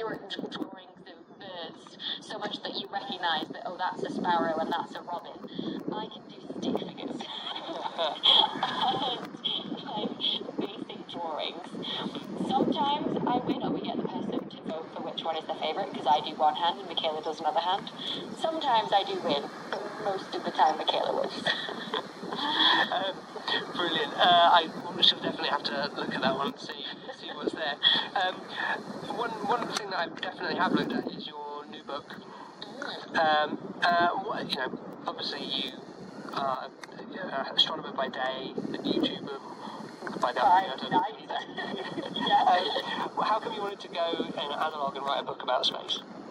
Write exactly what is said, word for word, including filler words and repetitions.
accurate drawings of birds, so much that you recognise that, oh, that's a sparrow and that's a robin. I can do stick figures. and like basic drawings. Sometimes I win or we get the person to vote for which one is their favourite, because I do one hand and Michaela does another hand. Sometimes I do win, but most of the time Michaela wins. um, brilliant. Uh, I shall definitely have to look at that one and see see what's there. Um, one one thing that I definitely have looked at is your new book. Um, uh, what, you know, obviously you are an astronomer by day, a YouTuber by night. yeah. um, how come you wanted to go in analog and write a book about space?